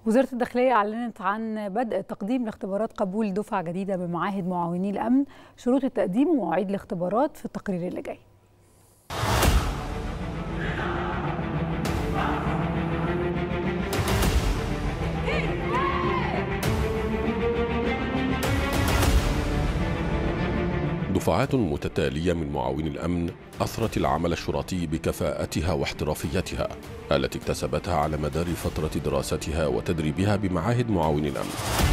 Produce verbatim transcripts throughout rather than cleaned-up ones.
وزارة الداخلية أعلنت عن بدء تقديم لاختبارات قبول دفعة جديدة بمعاهد معاوني الأمن. شروط التقديم ومواعيد الاختبارات في التقرير اللي جاي. دفعات متتالية من معاوني الأمن أثرت العمل الشرطي بكفاءتها واحترافيتها التي اكتسبتها على مدار فترة دراستها وتدريبها بمعاهد معاوني الأمن.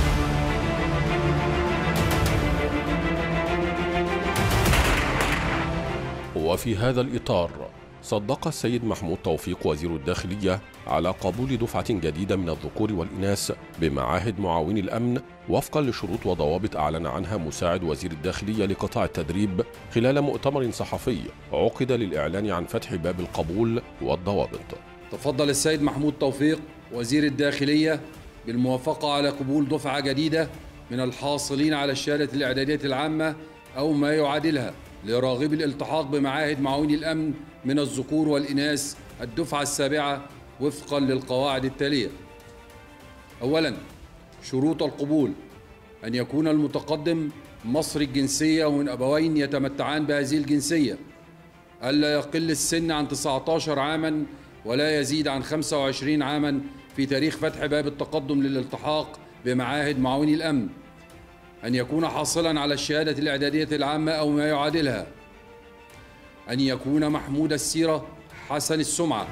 وفي هذا الإطار صدق السيد محمود توفيق وزير الداخلية على قبول دفعة جديدة من الذكور والإناث بمعاهد معاوني الأمن وفقا لشروط وضوابط أعلن عنها مساعد وزير الداخلية لقطاع التدريب خلال مؤتمر صحفي عقد للإعلان عن فتح باب القبول والضوابط. تفضل السيد محمود توفيق وزير الداخلية بالموافقة على قبول دفعة جديدة من الحاصلين على الشهادة الإعدادية العامة أو ما يعادلها لراغب الالتحاق بمعاهد معاوني الأمن من الذكور والإناث الدفعة السابعة وفقا للقواعد التالية. أولاً، شروط القبول: أن يكون المتقدم مصري الجنسية ومن أبوين يتمتعان بهذه الجنسية، ألا يقل السن عن تسعة عشر عاماً ولا يزيد عن خمسة وعشرين عاماً في تاريخ فتح باب التقدم للالتحاق بمعاهد معاوني الأمن، أن يكون حاصلاً على الشهادة الإعدادية العامة أو ما يعادلها، أن يكون محمود السيرة حسن السمعة.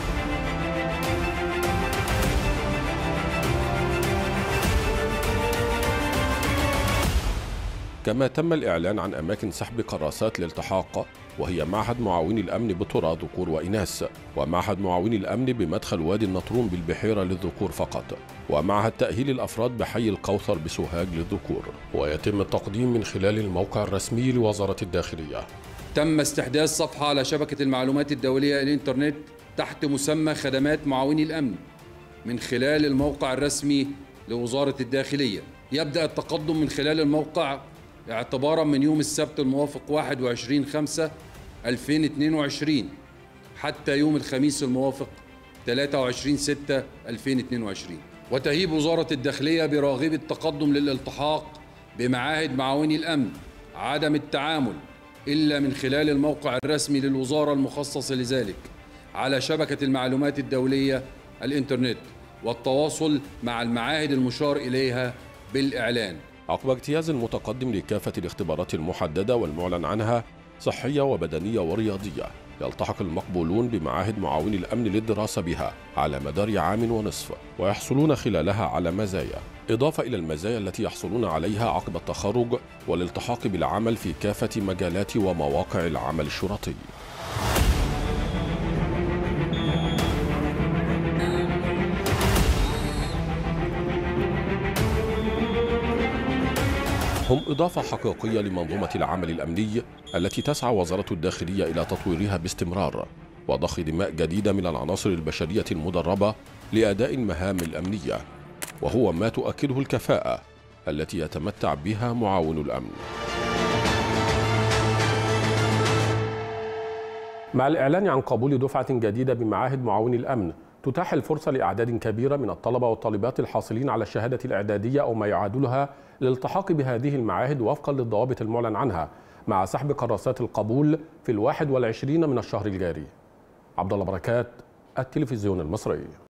كما تم الإعلان عن أماكن سحب كراسات الالتحاق، وهي معهد معاوني الأمن بترى ذكور وإناث، ومعهد معاوني الأمن بمدخل وادي النطرون بالبحيرة للذكور فقط، ومعهد تأهيل الأفراد بحي القوثر بسوهاج للذكور. ويتم التقديم من خلال الموقع الرسمي لوزارة الداخلية. تم استحداث صفحة على شبكة المعلومات الدولية الإنترنت تحت مسمى خدمات معاوني الأمن من خلال الموقع الرسمي لوزارة الداخلية. يبدأ التقدم من خلال الموقع اعتبارا من يوم السبت الموافق واحد وعشرين خمسة ألفين واثنين وعشرين حتى يوم الخميس الموافق ثلاثة وعشرين ستة ألفين واثنين وعشرين. وتهيب وزارة الداخلية براغب التقدم للالتحاق بمعاهد معاوني الأمن عدم التعامل إلا من خلال الموقع الرسمي للوزارة المخصص لذلك على شبكة المعلومات الدولية الإنترنت، والتواصل مع المعاهد المشار إليها بالإعلان. عقب اجتياز المتقدم لكافة الاختبارات المحددة والمعلن عنها صحية وبدنية ورياضية، يلتحق المقبولون بمعاهد معاوني الأمن للدراسة بها على مدار عام ونصف، ويحصلون خلالها على مزايا، إضافة إلى المزايا التي يحصلون عليها عقب التخرج والالتحاق بالعمل في كافة مجالات ومواقع العمل الشرطي. هم إضافة حقيقية لمنظومة العمل الأمني التي تسعى وزارة الداخلية إلى تطويرها باستمرار وضخ دماء جديدة من العناصر البشرية المدربة لأداء المهام الأمنية، وهو ما تؤكده الكفاءة التي يتمتع بها معاون الأمن. مع الإعلان عن قبول دفعة جديدة بمعاهد معاوني الأمن تتاح الفرصة لأعداد كبيرة من الطلبة والطالبات الحاصلين على الشهادة الإعدادية أو ما يعادلها للالتحاق بهذه المعاهد وفقا للضوابط المعلن عنها، مع سحب كراسات القبول في الواحد والعشرين من الشهر الجاري. عبد الله بركات، التلفزيون المصري.